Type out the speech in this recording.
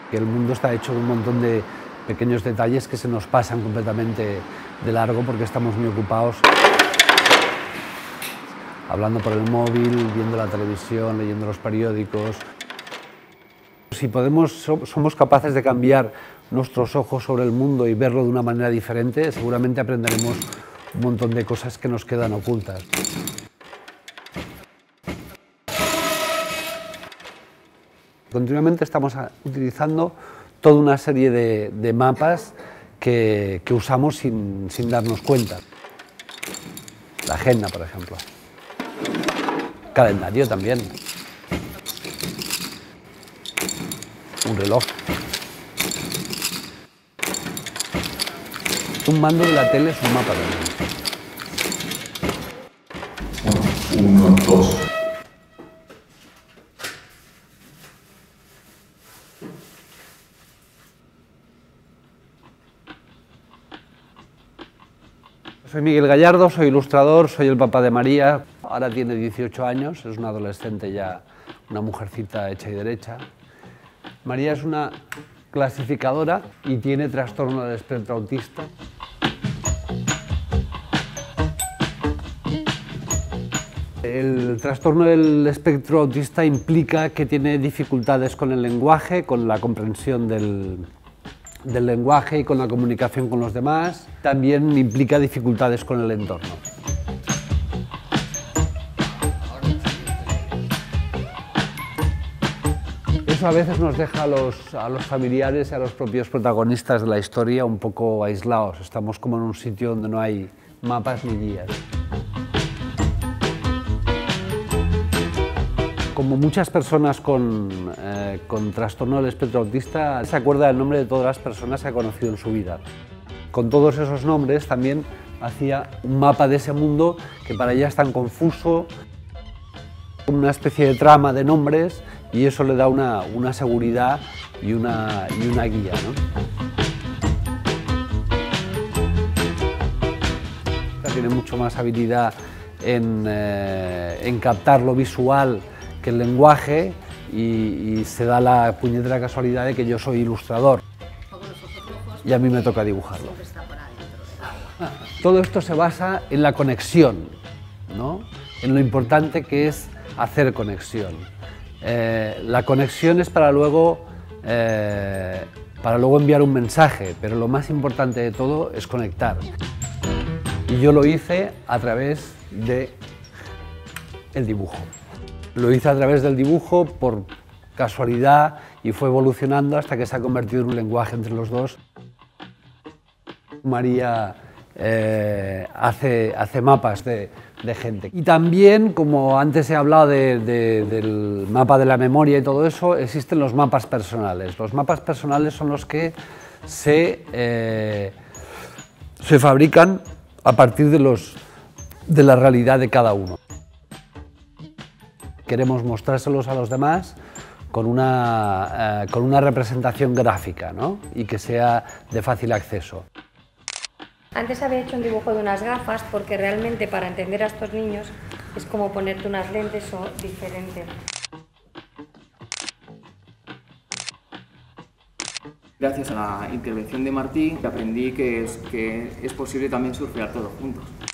El mundo está hecho de un montón de pequeños detalles que se nos pasan completamente de largo porque estamos muy ocupados hablando por el móvil, viendo la televisión, leyendo los periódicos. Si somos capaces de cambiar nuestros ojos sobre el mundo y verlo de una manera diferente, seguramente aprenderemos un montón de cosas que nos quedan ocultas. Continuamente estamos utilizando toda una serie de mapas que usamos sin darnos cuenta. La agenda, por ejemplo. Calendario también. Un reloj. Un mando de la tele es un mapa también. 1, 2. Soy Miguel Gallardo, soy ilustrador, soy el papá de María. Ahora tiene 18 años, es una adolescente ya, una mujercita hecha y derecha. María es una clasificadora y tiene trastorno del espectro autista. El trastorno del espectro autista implica que tiene dificultades con el lenguaje, con la comprensión del lenguaje y con la comunicación con los demás. También implica dificultades con el entorno. Eso a veces nos deja a los familiares y a los propios protagonistas de la historia un poco aislados. Estamos como en un sitio donde no hay mapas ni guías. Como muchas personas con trastorno del espectro autista, se acuerda del nombre de todas las personas que ha conocido en su vida. Con todos esos nombres también hacía un mapa de ese mundo que para ella es tan confuso, una especie de trama de nombres, y eso le da una seguridad y una guía, ¿no? Tiene mucho más habilidad en captar lo visual que el lenguaje y se da la puñetera casualidad de que yo soy ilustrador y a mí me toca dibujarlo. Todo esto se basa en la conexión, ¿no? En lo importante que es hacer conexión. La conexión es para luego enviar un mensaje, pero lo más importante de todo es conectar. Y yo lo hice a través del dibujo. Lo hice a través del dibujo por casualidad y fue evolucionando hasta que se ha convertido en un lenguaje entre los dos. María hace mapas de gente. Y también, como antes he hablado del mapa de la memoria y todo eso, existen los mapas personales. Los mapas personales son los que se fabrican a partir de la realidad de cada uno. Queremos mostrárselos a los demás con una representación gráfica, ¿no? Y que sea de fácil acceso. Antes había hecho un dibujo de unas gafas porque realmente para entender a estos niños es como ponerte unas lentes o diferente. Gracias a la intervención de Martí aprendí que es posible también surfear todos juntos.